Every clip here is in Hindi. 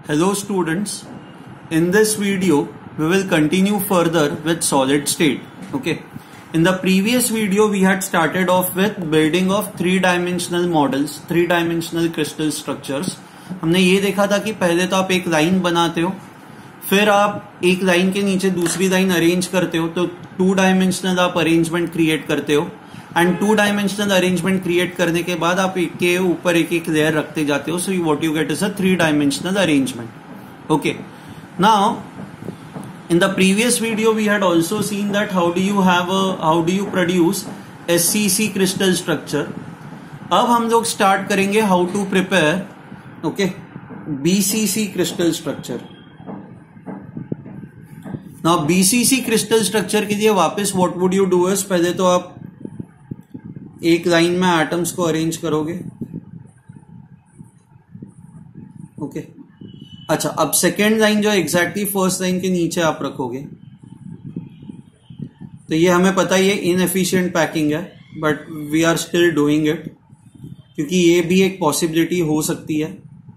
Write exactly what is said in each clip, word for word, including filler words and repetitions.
Hello students, in this video we will continue further with solid state. Okay, in the previous video we had started off with building of three dimensional models, three dimensional crystal structures. हमने ये देखा था कि पहले तो आप एक लाइन बनाते हो, फिर आप एक लाइन के नीचे दूसरी लाइन अरेंज करते हो, तो टू डायमेंशनल आप अरेंजमेंट क्रिएट करते हो and two dimensional arrangement create करने के बाद आप एक के ऊपर एक एक लेयर रखते जाते हो. So what you get is a three dimensional arrangement. Okay, now in the previous video we had also seen that how do you have a how do you produce S C C crystal structure. अब हम लोग स्टार्ट करेंगे how to prepare okay B C C crystal structure. Now B C C crystal structure के लिए वापस what would you do is पहले तो आप एक लाइन में एटम्स को अरेंज करोगे. Okay okay. अच्छा, अब सेकेंड लाइन जो एग्जैक्टली फर्स्ट लाइन के नीचे आप रखोगे, तो ये हमें पता ही है इनएफिशिएंट पैकिंग है, but we are still doing it क्योंकि ये भी एक पॉसिबिलिटी हो सकती है.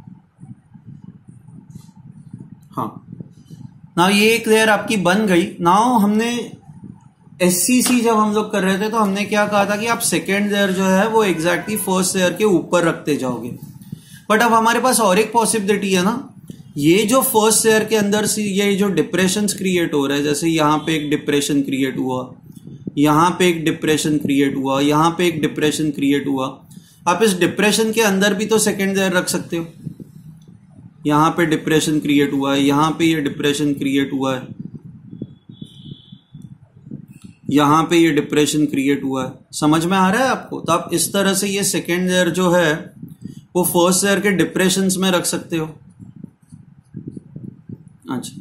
हाँ, नाउ ये एक लेयर आपकी बन गई. नाउ हमने एससीसी जब हम लोग कर रहे थे तो हमने क्या कहा था कि आप सेकेंड लेयर जो है वो एग्जैक्टली फर्स्ट लेयर के ऊपर रखते जाओगे. बट अब हमारे पास और एक पॉसिबिलिटी है ना, ये जो फर्स्ट लेयर के अंदर से ये जो डिप्रेशंस क्रिएट हो रहा है, जैसे यहां पे एक डिप्रेशन क्रिएट हुआ, यहां पे एक डिप्रेशन क्रिएट हुआ, यहां पे एक डिप्रेशन क्रिएट हुआ. आप इस डिप्रेशन के अंदर भी तो सेकेंड लेयर रख सकते हो. यहां पे डिप्रेशन क्रिएट हुआ है, यहां पे ये डिप्रेशन क्रिएट हुआ है, यहां पे ये डिप्रेशन क्रिएट हुआ है. समझ में आ रहा है आपको? तो आप इस तरह से ये सेकेंड लेयर जो है वो फर्स्ट लेयर के डिप्रेशंस में रख सकते हो. अच्छा,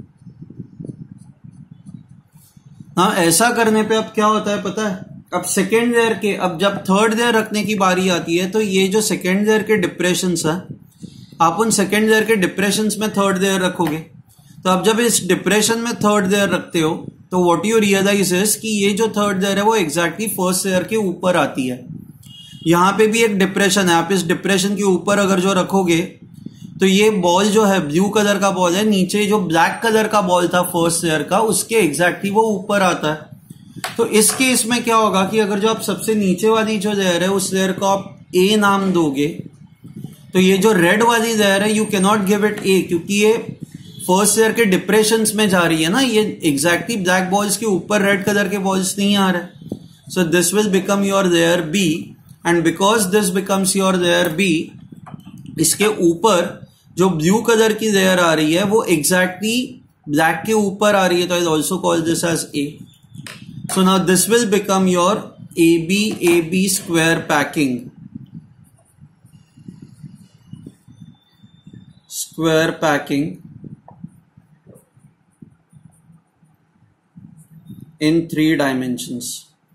हाँ, ऐसा करने पे अब क्या होता है पता है, अब सेकेंड लेयर के अब जब थर्ड लेयर रखने की बारी आती है तो ये जो सेकेंड लेयर के डिप्रेशंस है, आप उन सेकेंड लेयर के डिप्रेशंस में थर्ड लेयर रखोगे. तो अब जब इस डिप्रेशन में थर्ड लेयर रखते हो तो व्हाट यू रियलाइज इज कि ये जो थर्ड लेयर है वो एग्जैक्टली फर्स्ट लेयर के ऊपर आती है. यहां पे भी एक डिप्रेशन है, आप इस डिप्रेशन के ऊपर अगर जो रखोगे तो ये बॉल जो है ब्लू कलर का बॉल है, नीचे जो ब्लैक कलर का बॉल था फर्स्ट लेयर का उसके एग्जैक्टली वो ऊपर आता है. तो इस केस में क्या होगा कि अगर जो आप सबसे नीचे वाली जो लेयर है उस लेयर को आप ए नाम दोगे, तो ये जो रेड वाली लेयर है you can not give it A, क्योंकि ये फर्स्ट लेयर के डिप्रेशंस में जा रही है ना, ये एग्जैक्टली ब्लैक बॉल्स के ऊपर रेड कलर के बॉल्स नहीं आ रहे. So this will become your layer B, and because this becomes your layer B, इसके ऊपर जो ब्लू कलर की लेयर आ रही है वो एग्जैक्टली ब्लैक के ऊपर आ रही है, तो I also call this as A. So now this will become your A B A B square packing. Square packing in three dimensions.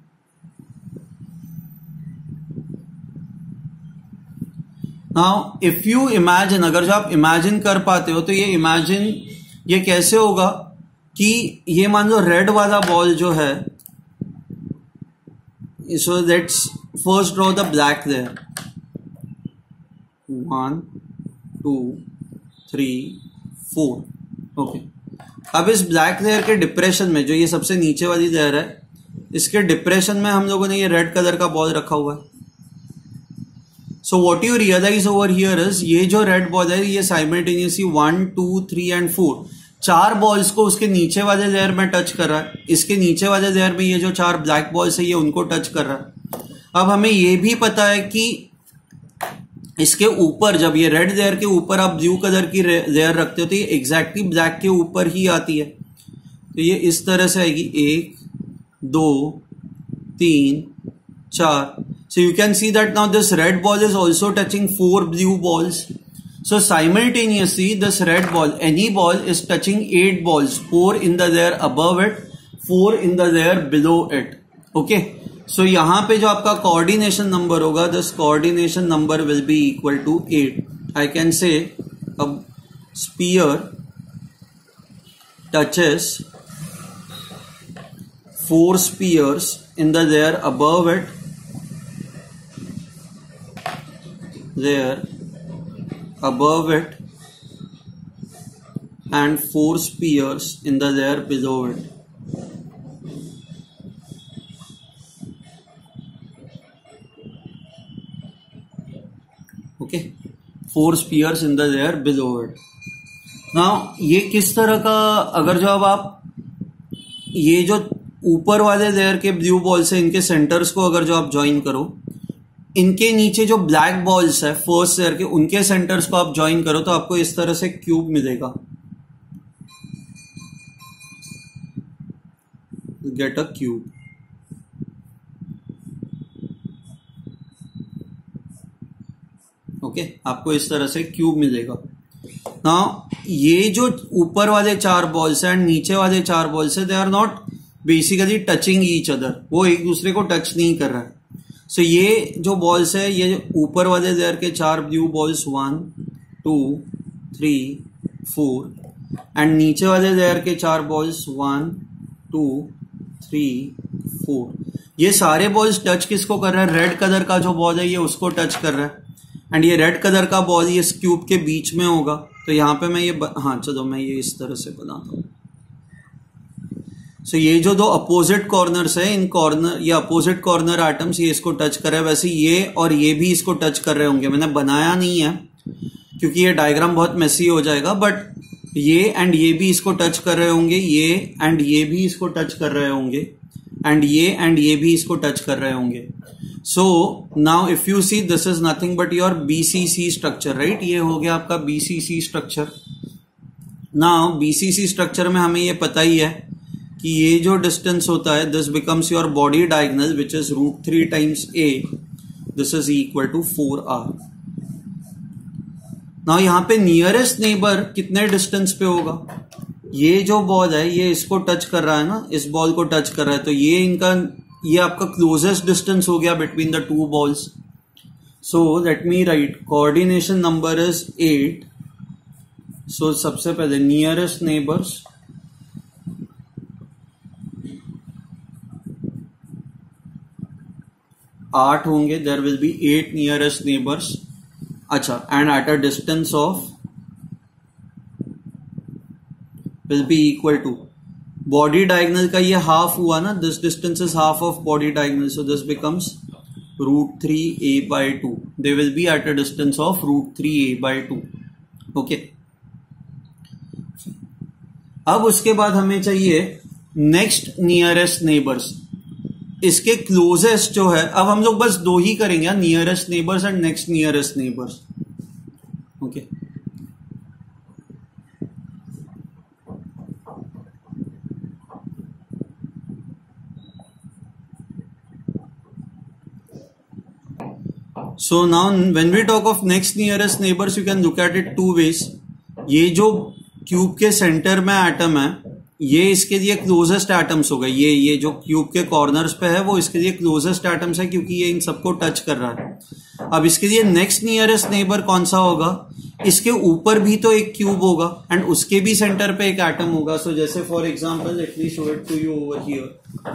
Now if you imagine, अगर जो आप इमेजिन कर पाते हो तो ये इमेजिन ये कैसे होगा कि ये मान लो रेड वाला बॉल जो है, so let's first draw the black there. One, two, three, four. Okay. अब इस ब्लैक लेयर के डिप्रेशन में जो ये सबसे नीचे वाली लेयर है, इसके डिप्रेशन में हम लोगों ने ये रेड कलर का बॉल रखा हुआ है. So what you realise over here is, ये जो रेड बॉल है ये simultaneously one two three and four चार बॉल्स को उसके नीचे वाले लेयर में टच कर रहा है. इसके नीचे वाले लेयर में ये जो चार ब्लैक बॉल्स है ये उनको टच कर रहा है. अब हमें ये भी पता है कि इसके ऊपर जब ये रेड लेयर के ऊपर आप ब्लू कलर की लेयर रखते हो तो ये एग्जैक्टली ब्लैक के ऊपर ही आती है. तो ये इस तरह से आएगी, एक दो तीन चार. So you can see that now this red ball is also touching four blue balls. So simultaneously this red ball, any ball is touching eight balls, four in the layer above it, four in the layer below it. Okay, so so, यहां पे जो आपका कोऑर्डिनेशन नंबर होगा, this coordination number will be equal to eight. I can say अब sphere touches four spheres in the layer above it, layer above it and four spheres in the layer below it. Okay, four spheres in the layer below it. Now ये किस तरह का, अगर जो अब आप ये जो ऊपर वाले लेयर के ब्लू बॉल्स है इनके सेंटर्स को अगर जो आप ज्वाइन करो, इनके नीचे जो ब्लैक बॉल्स है फर्स्ट लेयर के उनके सेंटर्स को आप ज्वाइन करो तो आपको इस तरह से क्यूब मिलेगा. Get a cube. ओके, आपको इस तरह से क्यूब मिलेगा. नाउ ये जो ऊपर वाले चार बॉल्स हैं एंड नीचे वाले चार बॉल्स है, they are not basically touching each other, वो एक दूसरे को टच नहीं कर रहा है. सो so, ये जो बॉल्स है, ये ऊपर वाले लेयर के चार blue balls one two three four and नीचे वाले लेयर के चार balls one two three four, ये सारे बॉल्स टच किसको कर रहा है? रेड कलर का जो बॉल है ये उसको टच कर रहा है. एंड ये रेड कलर का बॉल ये इस क्यूब के बीच में होगा. तो यहां पे मैं ये ब... हाँ चलो मैं ये इस तरह से बनाता हूं. सो so, ये जो दो अपोजिट कॉर्नर्स है, इन कॉर्नर ये अपोजिट कॉर्नर एटम्स ये इसको टच कर रहे हैं. वैसे ये और ये भी इसको टच कर रहे होंगे. मैंने बनाया नहीं है क्योंकि ये डायग्राम बहुत मेसी हो जाएगा, बट ये एंड ये भी इसको टच कर रहे होंगे, ये एंड ये भी इसको टच कर रहे होंगे, एंड ये एंड ये भी इसको टच कर रहे होंगे. So now if you see this is nothing but your BCC structure, right? ये हो गया आपका BCC structure. Now BCC structure में हमें ये पता ही है कि ये जो डिस्टेंस होता है this becomes your body diagonal which is root three times a. This is equal to four r. Now यहां पे नियरेस्ट नेबर कितने डिस्टेंस पे होगा? ये जो बॉल है ये इसको टच कर रहा है ना, इस बॉल को टच कर रहा है, तो ये इनका ये आपका क्लोजेस्ट डिस्टेंस हो गया between the two balls. So let me write, coordination number is eight. So सबसे पहले नियरेस्ट नेबर्स, आठ होंगे. There will be eight nearest neighbours. अच्छा, and at a distance of will be equal to body diagonal का ये हाफ हुआ ना, this distance is half of body diagonal, so this becomes root three a by two. They will be at a distance of root three a by two. Okay, अब उसके बाद हमें चाहिए नेक्स्ट नियरेस्ट नेबर्स. इसके क्लोजेस्ट जो है, अब हम लोग बस दो ही करेंगे, nearest neighbours and next nearest neighbours. Okay, so now when we talk of next nearest neighbors you can look at it two ways. ये जो क्यूब के सेंटर में एटम है ये इसके लिए क्लोजेस्ट एटम्स हो गए. ये ये जो क्यूब के कॉर्नर्स पे है वो इसके लिए क्लोजेस्ट एटम्स है क्योंकि ये इन सबको टच कर रहा है. अब इसके लिए नेक्स्ट नियरेस्ट नेबर कौन सा होगा? इसके ऊपर भी तो एक क्यूब होगा एंड उसके भी सेंटर पे एक एटम होगा. सो so, जैसे for example let me show it to you over here.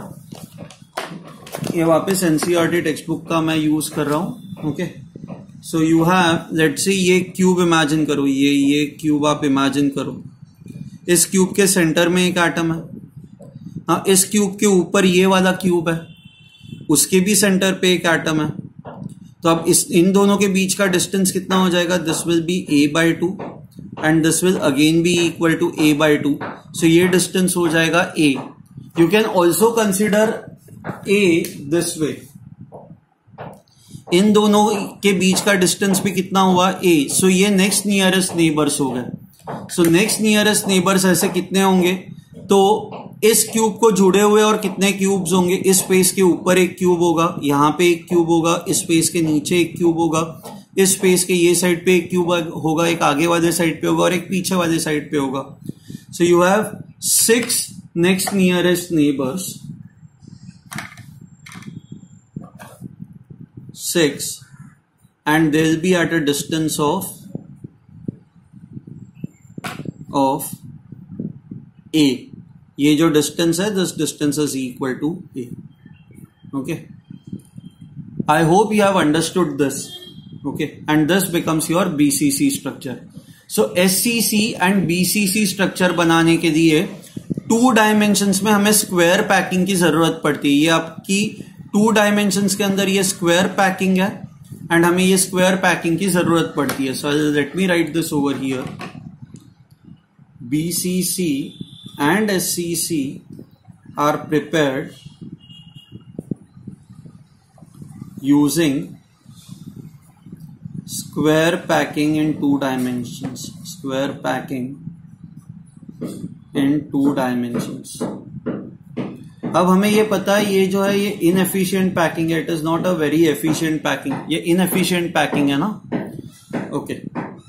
ये वापस एनसीईआरटी टेक्स्ट बुक का मैं यूज कर रहा हूं. Okay, so you have let's say ये क्यूब इमेजिन करो, ये ये क्यूब आप इमेजिन करो. इस क्यूब के सेंटर में एक एटम है. हाँ, इस क्यूब के ऊपर ये वाला क्यूब है, उसके भी सेंटर पे एक एटम है. तो अब इस इन दोनों के बीच का डिस्टेंस कितना हो जाएगा? This will be a by two and this will again be equal to a by two. So ये डिस्टेंस हो जाएगा a. You can also consider a this way. इन दोनों के बीच का डिस्टेंस भी कितना हुआ? ए. सो ये नेक्स्ट नियरेस्ट नेबर्स हो गए. सो नेक्स्ट नियरेस्ट नेबर्स ऐसे कितने होंगे? तो इस क्यूब को जुड़े हुए और कितने क्यूब्स होंगे? इस स्पेस के ऊपर एक क्यूब होगा, यहां पे एक क्यूब होगा, इस स्पेस के नीचे एक क्यूब होगा, इस स्पेस के ये साइड पे एक क्यूब होगा, एक आगे वाले साइड पे होगा और एक पीछे वाले साइड पे होगा. So you have six next nearest neighbours. Six, and they'll be at a distance of of a. ये जो distance है, this distance is equal to a. Okay, I hope you have understood this. Okay, and this becomes your B C C structure. So SCC and BCC structure बनाने के लिए टू डायमेंशंस में हमें स्क्वायर पैकिंग की जरूरत पड़ती है। ये आपकी टू डायमेंशंस के अंदर ये स्क्वायर पैकिंग है एंड हमें ये स्क्वायर पैकिंग की जरूरत पड़ती है। So let me write this over here, BCC and SCC are prepared using square packing in two dimensions, square packing in two dimensions। अब हमें ये पता है ये जो है ये इनएफिशिएंट पैकिंग है, it is not a very efficient packing, ये इनएफिशिएंट पैकिंग है ना। ओके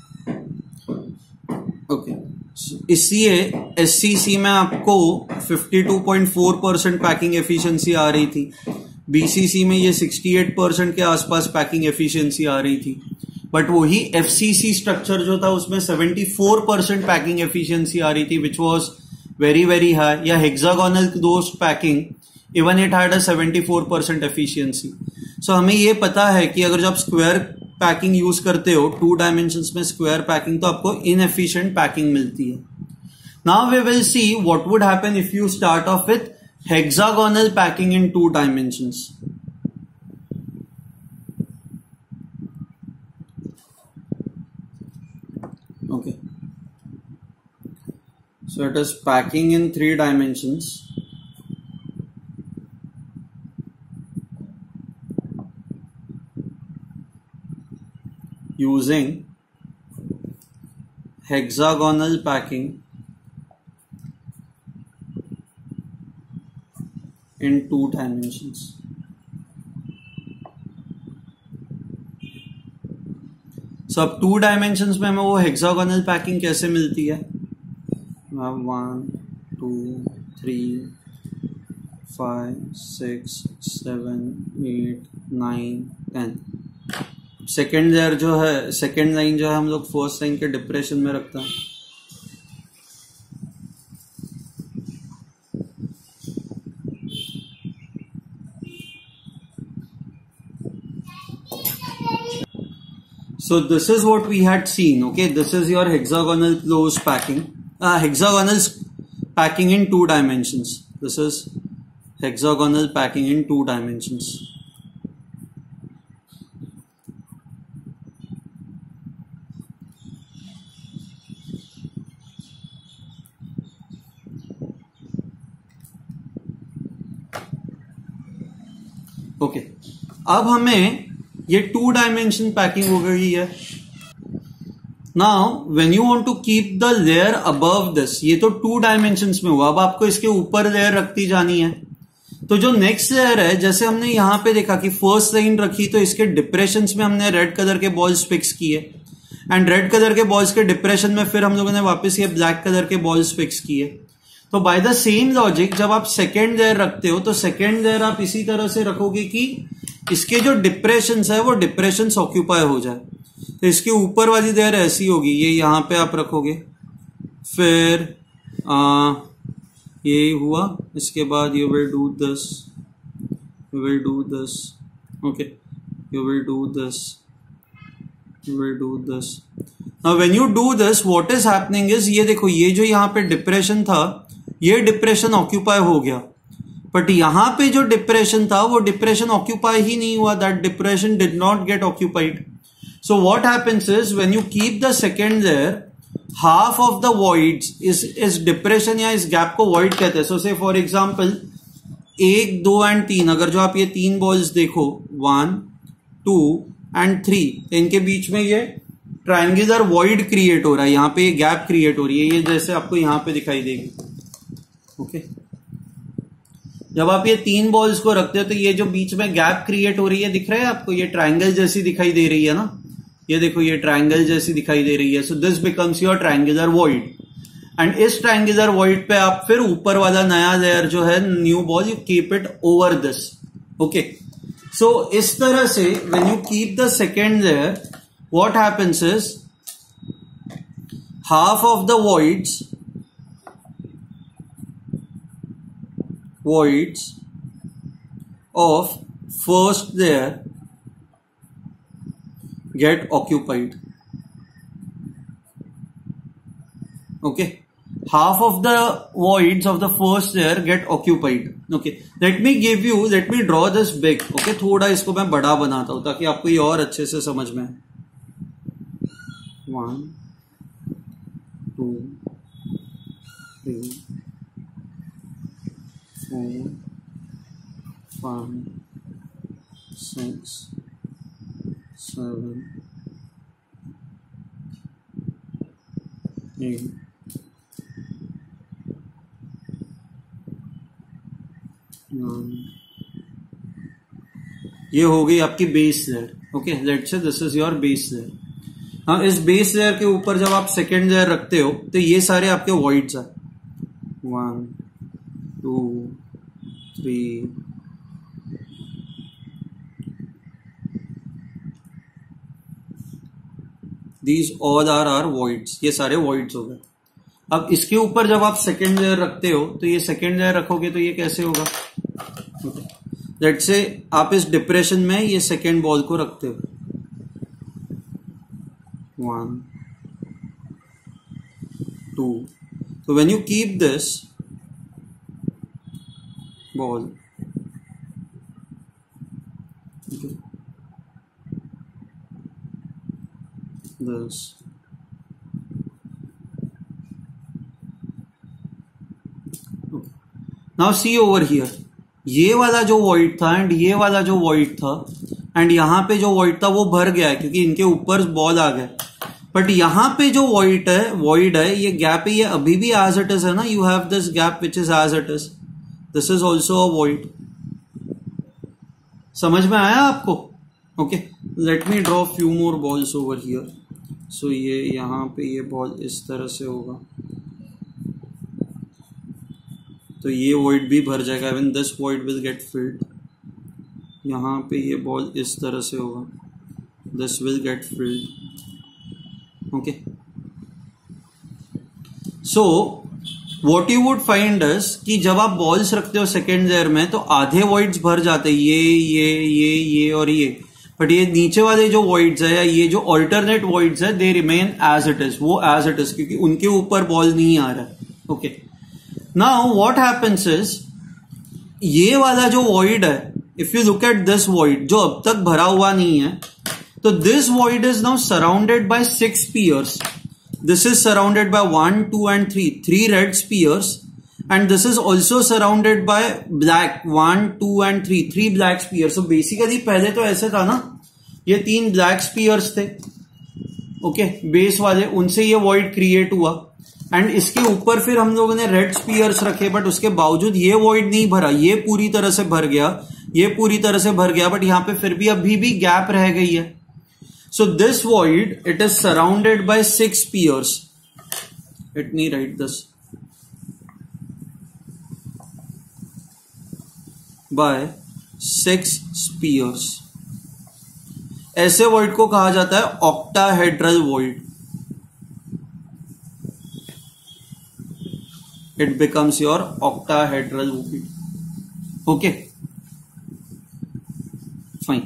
ओके इसलिए एससीसी में आपको fifty two point four percent packing efficiency आ रही थी, बीसीसी में ये सिक्सटी एट परसेंट के आसपास पैकिंग एफिशिएंसी आ रही थी, बट वही एफसीसी स्ट्रक्चर जो था उसमें seventy four percent packing efficiency आ रही थी, which was very very high. या hexagonal closed packing even it had a seventy four percent efficiency. So हमें ये पता है कि अगर जब स्क्वायर पैकिंग यूज करते हो टू डायमेंशंस में स्क्वायर पैकिंग, तो आपको इनएफिशिएंट पैकिंग मिलती है। Now we will see what would happen if you start off with hexagonal packing in two dimensions। Okay, so it is packing in three dimensions using hexagonal packing in two dimensions। So अब टू डायमेंशंस में हमें वो हेक्सागोनल पैकिंग कैसे मिलती है? One two three five six seven eight nine ten. Second layer जो है, सेकेंड लाइन जो है हम लोग फर्स्ट लाइन के डिप्रेशन में रखते हैं। So this is what we had seen. Okay, this is your hexagonal closed packing, uh, hexagonal packing in two dimensions. This is hexagonal packing in two dimensions. Okay, अब हमें ये टू डायमेंशन पैकिंग हो गई है। Now when you want to keep the layer above this, ये तो टू डायमेंशंस में हुआ, अब आपको इसके ऊपर लेयर रखती जानी है। तो जो नेक्स्ट लेयर है, जैसे हमने यहां पे देखा कि फर्स्ट लाइन रखी तो इसके डिप्रेशंस में हमने रेड कलर के बॉल्स फिक्स किए एंड रेड कलर के बॉल्स के डिप्रेशन में फिर हम लोगों ने वापस ये ब्लैक कलर के बॉल्स फिक्स किए। तो बाय द सेम लॉजिक जब आप सेकेंड लेयर रखते हो तो सेकेंड लेयर आप इसी तरह से रखोगे कि इसके जो डिप्रेशंस है वो डिप्रेशंस ऑक्यूपाई हो जाए। तो इसके ऊपर वाली लेयर ऐसी होगी, ये यहां पे आप रखोगे, फिर आ, ये हुआ, इसके बाद you will do this, you will do this, okay, you will do this, you will do this. Now when you do this what is happening is, ये देखो ये जो यहाँ पे डिप्रेशन था ये डिप्रेशन ऑक्यूपाई हो गया, बट यहां पे जो डिप्रेशन था वो डिप्रेशन ऑक्यूपाई ही नहीं हुआ, that depression did not get occupied. So what happens is when you keep the second layer, half of the voids इस इस डिप्रेशन या इस गैप को वॉइड कहते हैं। सो से फॉर एग्जांपल एक दो एंड तीन, अगर जो आप ये तीन बॉल्स देखो वन टू एंड थ्री, इनके बीच में ये ट्रायंगुलर वॉइड क्रिएट हो रहा है, यहाँ पे ये गैप क्रिएट हो रही है, ये जैसे आपको यहाँ पे दिखाई देगी। Okay okay. जब आप ये तीन बॉल्स को रखते हो तो ये जो बीच में गैप क्रिएट हो रही है दिख रहा है आपको, ये ट्रायंगल जैसी दिखाई दे रही है ना, ये देखो ये ट्रायंगल जैसी दिखाई दे रही है। So this becomes your triangular void and इस ट्रायंगुलर वॉइड पे आप फिर ऊपर वाला नया लेयर जो है new ball, you keep it over this. Okay, so इस तरह से when you keep the second layer what happens is half of the voids voids of first layer get occupied Okay, half of the voids of the first layer get occupied. Okay, let me give you, let me draw this big. Okay, थोड़ा इसको मैं बड़ा बनाता हूं ताकि आपको ये और अच्छे से समझ में आए. One, two, three, four, five, six, seven, eight, nine. ये हो गई आपकी base layer. Okay, let's say this is your base layer. हाँ, इस बेस लेयर के ऊपर जब आप सेकेंड लेयर रखते हो तो ये सारे आपके वॉइड्स हैं. One, two, three, these all are are voids. ये सारे वॉइड्स हो गए. अब इसके ऊपर जब आप सेकेंड लेयर रखते हो तो ये सेकेंड लेयर रखोगे तो ये कैसे होगा. लेट्स से आप इस डिप्रेशन में ये सेकेंड बॉल को रखते हो. One, two. तो when you keep this ball, this now see over here, ये वाला जो वॉइड था एंड ये वाला जो वॉइड था एंड यहां पे जो वॉइड था वो भर गया है क्योंकि इनके ऊपर बॉल आ गए. बट यहां पे जो वॉइड है वॉइड है ये गैप है, ये अभी भी एज इट इज है ना. You have this gap which is as it is. This is also a void. समझ में आया आपको. Okay, let me draw few more balls over here. So ये यहां पे ये बॉल इस तरह से होगा तो ये वॉइड भी भर जाएगा. When this void will get filled. यहां पे ये बॉल इस तरह से होगा, this will get filled. Okay, so what you would find is कि जब आप बॉल्स रखते हो सेकेंड लेयर में तो आधे वॉइड्स भर जाते हैं, ये ये ये ये और ये. बट ये नीचे वाले जो वॉइड्स है या ये जो ऑल्टरनेट वॉइड्स है they remain as it is. वो एज इट इज क्योंकि उनके ऊपर बॉल नहीं आ रहा है. Okay, now what happens is ये वाला जो वॉइड है, if you look at this void जो अब तक भरा हुआ नहीं है, तो this void is now surrounded by six spheres. This is surrounded by one, two and three, three red spheres. And this is also surrounded by black, one, two and three, three black spears. So basically पहले तो ऐसे था ना, ये तीन black spears थे, ओके okay, बेस वाले, उनसे ये void क्रिएट हुआ. एंड इसके ऊपर फिर हम लोगों ने रेड स्पीयर्स रखे, बट उसके बावजूद ये void नहीं भरा. ये पूरी तरह से भर गया, ये पूरी तरह से भर गया, बट यहां पे फिर भी अभी भी गैप रह गई है. So this void it is surrounded by six spears. Let me write this. by six spears. ऐसे वॉइड को कहा जाता है octahedral void. It becomes your octahedral void. Okay, fine.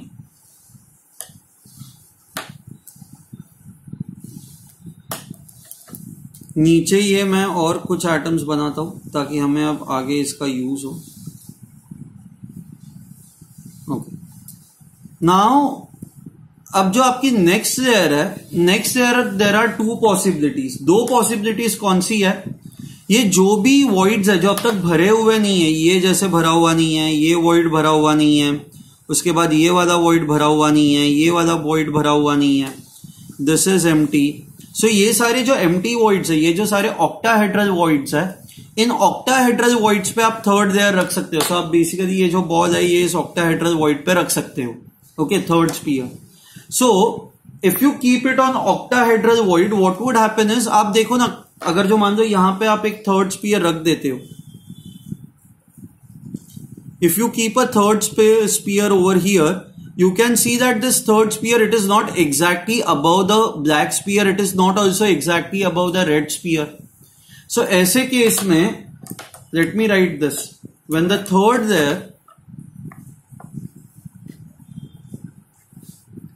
नीचे ये मैं और कुछ एटम्स बनाता हूं ताकि हमें अब आगे इसका यूज हो. नाउ अब जो आपकी नेक्स्ट लेयर है, next layer there are two possibilities. दो पॉसिबिलिटीज कौन सी है, ये जो भी वॉइड्स है जो अब तक भरे हुए नहीं है, ये जैसे भरा हुआ नहीं है, ये वॉइड भरा हुआ नहीं है, उसके बाद ये वाला वॉइड भरा हुआ नहीं है, ये वाला वॉइड भरा हुआ नहीं है, दिस इज एम्प्टी. सो ये सारे जो एम्प्टी वॉइड्स है, ये जो सारे ऑक्टाहेड्रल वॉइड्स है, इन ऑक्टाहेड्रल वॉइड्स पे आप थर्ड लेयर रख सकते हो. सो आप बेसिकली ये जो बॉल है ये इस ऑक्टाहेड्रल वॉइड पे रख सकते हो. Okay, third sphere. So, if you keep it on octahedral void, what would happen is, आप देखो ना, अगर जो मान लो यहां पे आप एक थर्ड स्पीयर रख देते हो, if you keep a third sphere over here, you can see that this third sphere, it is not exactly above the black sphere, it is not also exactly above the red sphere. So, ऐसे केस में, let me write this. When the third there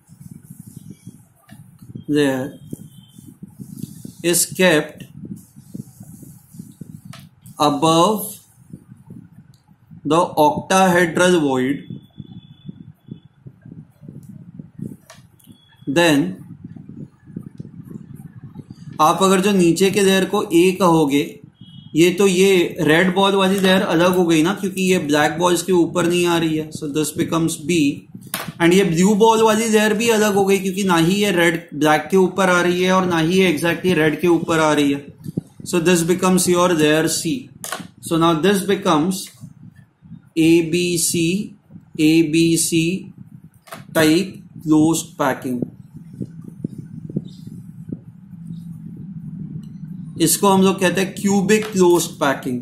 there is kept above the octahedral void, then आप अगर जो नीचे के लेयर को ए कहोगे, ये तो ये रेड बॉल वाली लेयर अलग हो गई ना, क्योंकि ये ब्लैक बॉल्स के ऊपर नहीं आ रही है, so this becomes B. And ये ब्लू बॉल वाली लेयर भी अलग हो गई, क्योंकि ना ही ये रेड ब्लैक के ऊपर आ रही है और ना ही ये एग्जैक्टली रेड के ऊपर आ रही है, so this becomes your layer C. So now this becomes A B C A B C type closed packing. इसको हम लोग कहते हैं cubic closed packing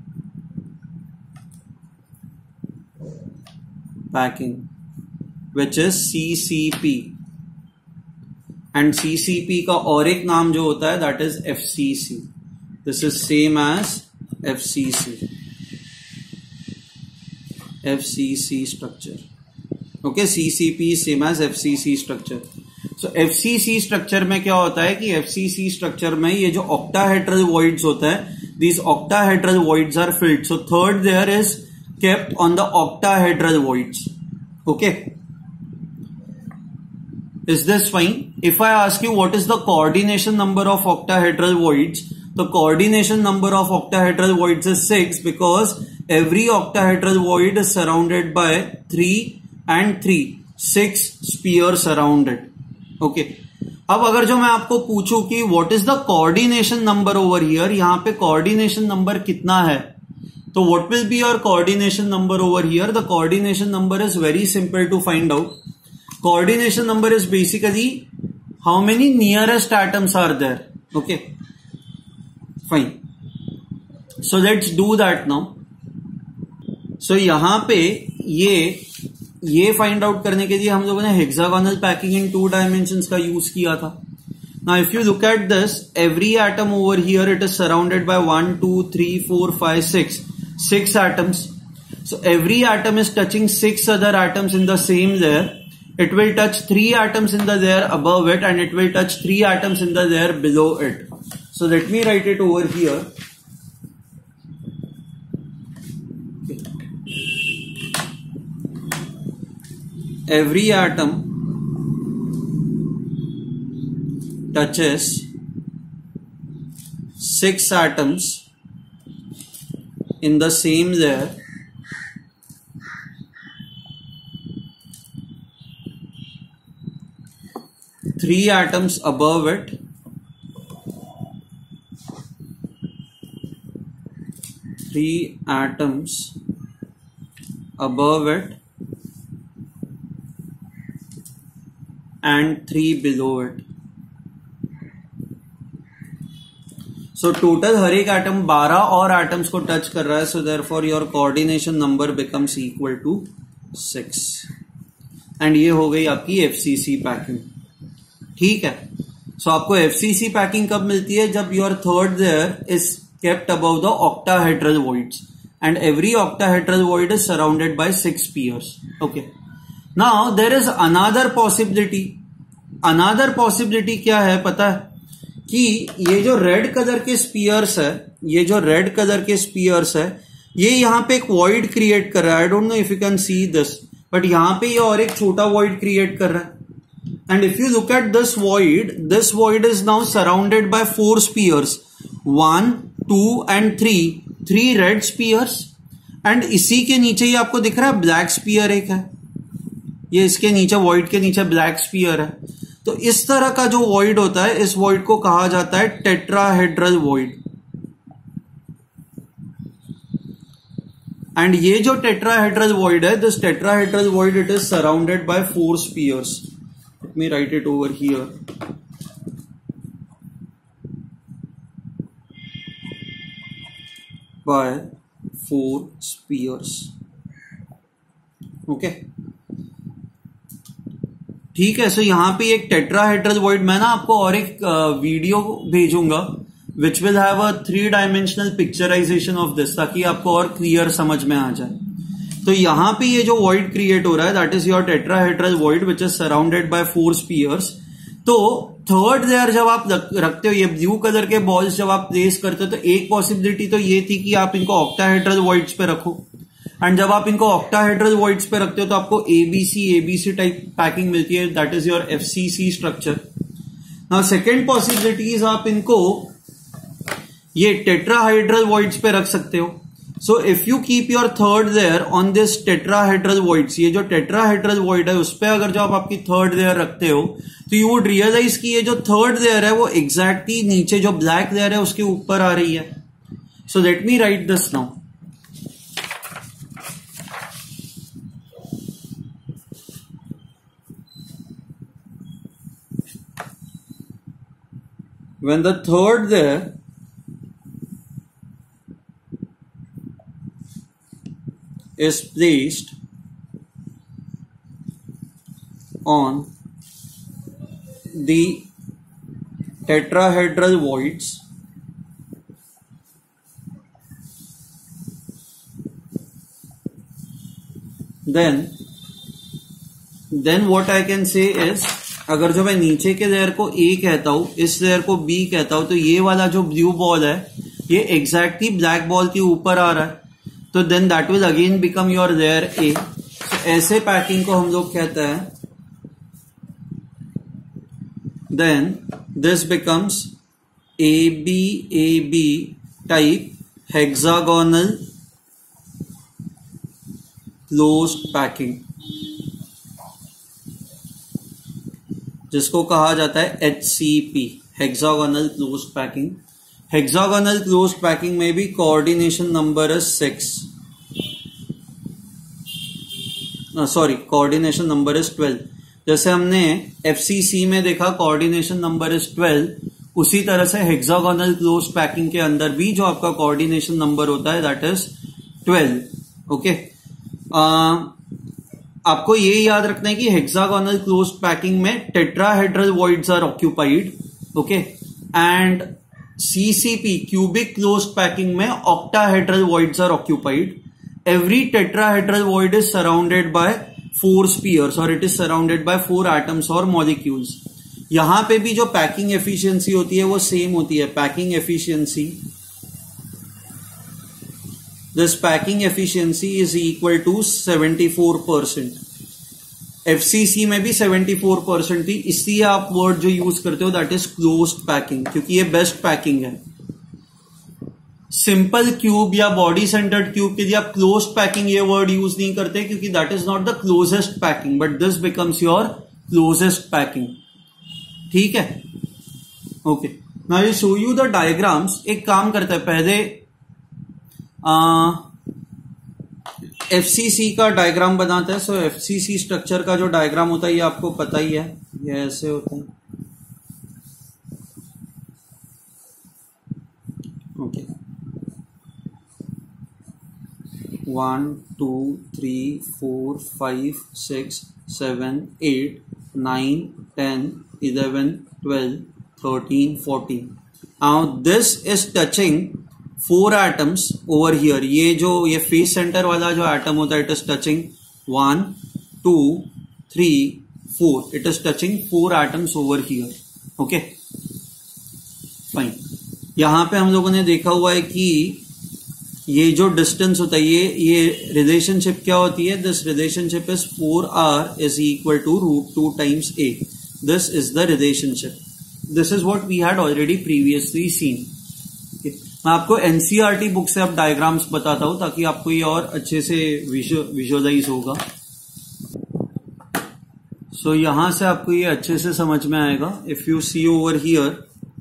packing which is C C P. And C C P का और एक नाम जो होता है that is F C C. This is same as F C C F C C structure. Okay, C C P same as F C C structure. So F C C structure में क्या होता है कि एफ सी सी स्ट्रक्चर में ये जो ऑक्टाहेड्रल वॉइड्स होता है, these octahedral voids are filled. So third layer is kept on the octahedral voids. Okay, is this fine? If I ask you what is the coordination number of octahedral voids, the coordination number of octahedral voids is six because every octahedral void is surrounded by three and three, six spheres around it. Okay. अब अगर जो मैं आपको पूछूं कि what is the coordination number over here, यहां पे coordination number कितना है, तो what will be your coordination number over here? The coordination number is very simple to find out. Coordination number is basically how many nearest atoms are there. Okay. Fine. So let's do that now. So यहां पे ये ये फाइंड आउट करने के लिए हम लोगों ने hexagonal packing in two dimensions का यूज किया था. Now if you look at this, every atom over here it is surrounded by one, two, three, four, five, six, six atoms. So every atom is touching six other atoms in the same layer. It will touch three atoms in the layer above it, and it will touch three atoms in the layer below it. So let me write it over here. Every atom touches six atoms in the same layer. Three atoms above it, three atoms above it, and three below it. So total हर एक एटम बारह और एटम्स को टच कर रहा है. So therefore your coordination number becomes equal to six. And ये हो गई आपकी एफ सी सी पैकिंग. ठीक है. सो so, आपको एफ सी सी पैकिंग कब मिलती है? जब your third layer is kept above the octahedral voids and every octahedral void is surrounded by six spheres. Okay. Now there is another possibility. Another possibility क्या है पता है कि ये जो रेड कलर के स्पीयर्स है, ये जो रेड कलर के स्पीयर्स है, ये यहां पे एक वॉइड क्रिएट कर रहा है. I don't know if you can see this, but यहां पे ये और एक छोटा वॉइड क्रिएट कर रहा है. And if you look at this void, this void is now surrounded by four spheres, one, two and three, three red spheres. And इसी के नीचे ही आपको दिख रहा है ब्लैक स्पीयर एक है. ये इसके नीचे वॉइड के नीचे ब्लैक स्पीयर है. तो इस तरह का जो वॉइड होता है, इस वॉइड को कहा जाता है टेट्राहेड्रल वॉइड. एंड ये जो टेट्राहेड्रल वॉइड है, this tetrahedral void it is surrounded by four spheres. Let me write it over here. by four spheres. Okay, ठीक है. सो यहां पे एक टेट्राहेड्रल वॉइड, मैं ना आपको और एक वीडियो भेजूंगा which will have a three dimensional picturisation of this, ताकि आपको और क्लियर समझ में आ जाए. तो यहां पे ये जो वॉइड क्रिएट हो रहा है that is your tetrahedral void which is surrounded by four spheres. तो थर्ड लेयर जब आप रखते हो, ये ब्लू कलर के बॉल्स जब आप प्लेस करते हो, तो एक पॉसिबिलिटी तो ये थी कि आप इनको ऑक्टाहेड्रल वॉइड्स पे रखो, एंड जब आप इनको ऑक्टाहेड्रल वॉइड्स पे रखते हो तो आपको एबीसी एबीसी टाइप पैकिंग मिलती है, that is your FCC structure. Now second possibilities, आप इनको ये टेट्राहाइड्रल वॉइड्स पे रख सकते हो। So if you keep your third layer on this tetrahedral voids, ये जो टेट्राहेड्रल वॉइड है उस पे अगर जो आप आपकी थर्ड लेयर रखते हो तो यू वुड रियलाइज कि ये जो थर्ड लेयर है वो एग्जैक्टली नीचे जो ब्लैक लेयर है उसके ऊपर आ रही है। So let me write this now. When the third layer is placed on the tetrahedral voids, then then what I can say is, अगर जो मैं नीचे के लेयर को ए कहता हूं, इस लेयर को बी कहता हूं, तो ये वाला जो ब्लू बॉल है ये एग्जैक्टली ब्लैक बॉल के ऊपर आ रहा है, तो then that will again become your layer A. ऐसे पैकिंग को हम लोग कहते हैं, then this becomes A B A B type hexagonal closed packing, जिसको कहा जाता है H C P, hexagonal closed packing. Hexagonal closed packing में भी कोऑर्डिनेशन नंबर है six, sorry coordination number is twelve. जैसे हमने एफसीसी में देखा कोऑर्डिनेशन नंबर इज ट्वेल्व, उसी तरह से हेक्सागोनल क्लोज्ड पैकिंग के अंदर भी जो आपका कोऑर्डिनेशन नंबर होता है दैट इज ट्वेल्व। ओके, आपको ये याद रखना है कि हेक्सागोनल क्लोज्ड पैकिंग में tetrahedral voids are occupied, okay, and CCP cubic closed packing में octahedral voids are occupied. Every tetrahedral void is surrounded by four spheres और it is surrounded by four atoms और मॉलिक्यूल्स। यहां पे भी जो पैकिंग एफिशिएंसी होती है वो सेम होती है। Packing efficiency, this packing efficiency is equal to seventy-four percent. F C C में भी seventy-four percent थी, इसलिए आप वर्ड जो यूज करते हो दैट इज क्लोज्ड पैकिंग, क्योंकि ये बेस्ट पैकिंग है। सिंपल क्यूब या बॉडी सेंटर्ड क्यूब के लिए आप क्लोज्ड पैकिंग ये वर्ड यूज नहीं करते, क्योंकि that is not the closest packing, but this becomes your closest packing. ठीक है, okay. Now I show you the diagrams. एक काम करते हैं, पहले एफसीसी का डायग्राम बनाते हैं। सो एफसीसी स्ट्रक्चर का जो डायग्राम होता है ये आपको पता ही है, ये ऐसे होता है। Okay, one two three four five six seven eight nine ten eleven twelve thirteen fourteen. Now this is touching four atoms over here. ये जो ये फेस सेंटर वाला जो एटम होता है it is touching one two three four, it is touching four atoms over here. Okay fine. यहां पे हम लोगों ने देखा हुआ है कि ये जो डिस्टेंस होता है, ये ये रिलेशनशिप क्या होती है, this relationship is four r is equal to root two times a. This is the relationship, this is what we had already previously seen. मैं आपको एनसीईआरटी बुक से अब डायग्राम्स बताता हूं ताकि आपको ये और अच्छे से विजुअलाइज होगा। सो so, यहां से आपको ये अच्छे से समझ में आएगा। If you see over here,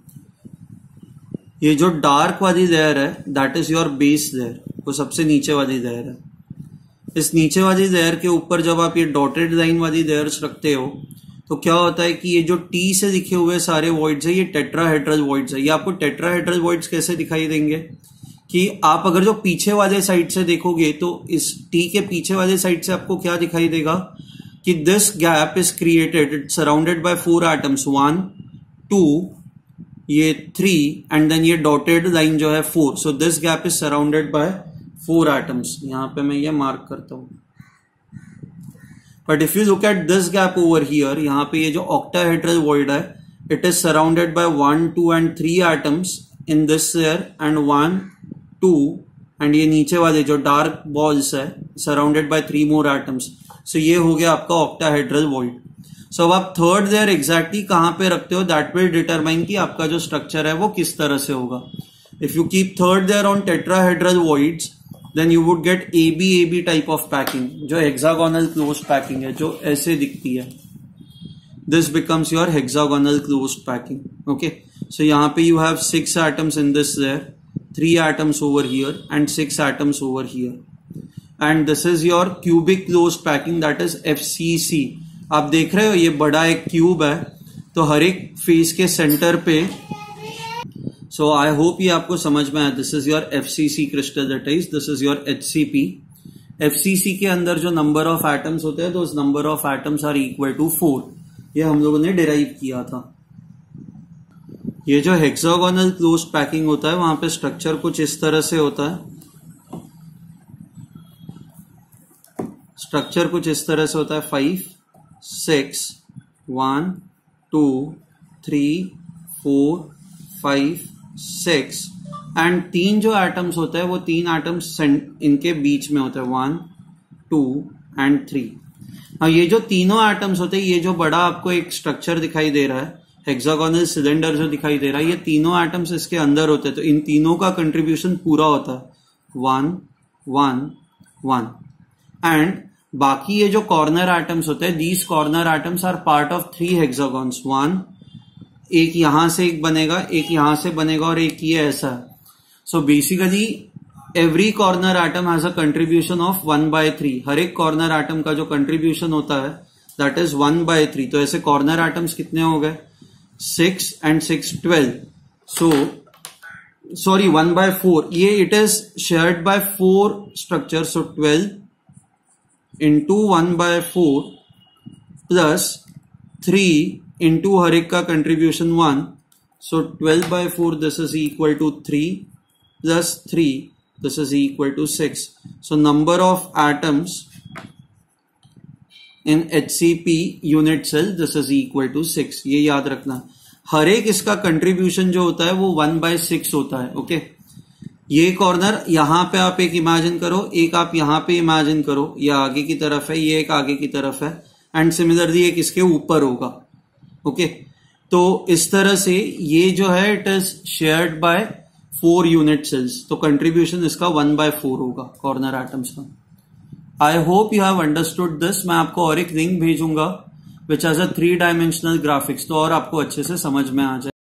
ये जो डार्क वाली लेयर है that is your base layer, वो सबसे नीचे वाली लेयर है। इस नीचे वाली लेयर के ऊपर जब आप ये डॉटेड लाइन वाली लेयर्स रखते हो तो क्या होता है कि ये जो टी से लिखे हुए सारे वॉइड्स है ये टेट्राहेड्रल वॉइड्स है। ये आपको टेट्राहेड्रल वॉइड्स कैसे दिखाई देंगे कि आप अगर जो पीछे वाले साइड से देखोगे तो इस टी के पीछे वाले साइड से आपको क्या दिखाई देगा कि this gap is created, it surrounded by four atoms, one two ये थ्री एंड देन ये डॉटेड लाइन जो है four. So this gap is surrounded by four atoms. यहां पे मैं ये मार्क करता हूं। But if you look at this gap over here, यहां पे ये जो ऑक्टाहेड्रल वॉइड है it is surrounded by one, two and three atoms in this layer and one, two and ये नीचे वाले जो डार्क बॉल्स है surrounded by three more atoms. So ये हो गया आपका ऑक्टाहेड्रल वॉइड. सो अब आप थर्ड लेयर एग्जैक्टली कहां पे रखते हो दैट विल डिटरमाइन कि आपका जो स्ट्रक्चर है वो किस तरह से होगा. If you keep third layer on tetrahedral voids then you would get A B A B type of packing, जो हेक्सागोनल क्लोज्ड पैकिंग है जो ऐसे दिखती है. This becomes your hexagonal closed packing. Okay, so यहाँ पे you have six atoms in this layer, three atoms over here and six atoms over here, and this is your cubic closed packing, that is F C C. आप देख रहे हो ये बड़ा एक क्यूब है, तो हर एक फेस के सेंटर पे. So I hope ये आपको समझ में आया. This is your F C C crystal, that is this is your H C P. F C C के अंदर जो number of atoms होते हैं, those number of atoms are equal to four. ये हम लोगों ने डिराइव किया था. ये जो हेक्सागोनल क्लोज्ड पैकिंग होता है वहां पे स्ट्रक्चर कुछ इस तरह से होता है. स्ट्रक्चर कुछ इस तरह से होता है. Five six one two three four five six and तीन जो एटम्स होते हैं वो तीन एटम्स इनके बीच में होते हैं. One two and three. हाँ, ये जो तीनों एटम्स होते हैं, ये जो बड़ा आपको एक स्ट्रक्चर दिखाई दे रहा है हेक्सागोनल सिलेंडर जो दिखाई दे रहा है, ये तीनों एटम्स इसके अंदर होते हैं. तो इन तीनों का कंट्रीब्यूशन पूरा होता है वन वन वन. एंड बाकी ये जो कॉर्नर एटम्स होते हैं, these corner atoms are part of three hexagons. One, एक यहां से एक बनेगा, एक यहां से बनेगा और एक ये ऐसा है. So basically every corner atom has a contribution of one by three. हर एक कॉर्नर एटम का जो कंट्रीब्यूशन होता है that is one by three. तो ऐसे कॉर्नर एटम्स कितने हो गए? Six and six twelve. So sorry one by four. ये it is shared by four structure. So twelve into one by four plus three into हर एक का contribution one. So twelve by four this is equal to three plus three. This is equal to six. So number of atoms in H C P unit cell, this is equal to six. ये याद रखना. हर एक इसका कंट्रीब्यूशन जो होता है वो वन बाय सिक्स होता है. ओके, ये कॉर्नर यहां पे आप एक इमेजिन करो, एक आप यहां पे इमेजिन करो. ये आगे की तरफ है, ये एक आगे की तरफ है एंड सिमिलरली एक इसके ऊपर होगा. ओके, तो इस तरह से ये जो है it is shared by four unit cells. तो कंट्रीब्यूशन इसका वन बाय फोर होगा कॉर्नर एटम्स का. I hope you have understood this. मैं आपको और एक लिंक भेजूंगा which has a three dimensional graphics, तो और आपको अच्छे से समझ में आ जाए.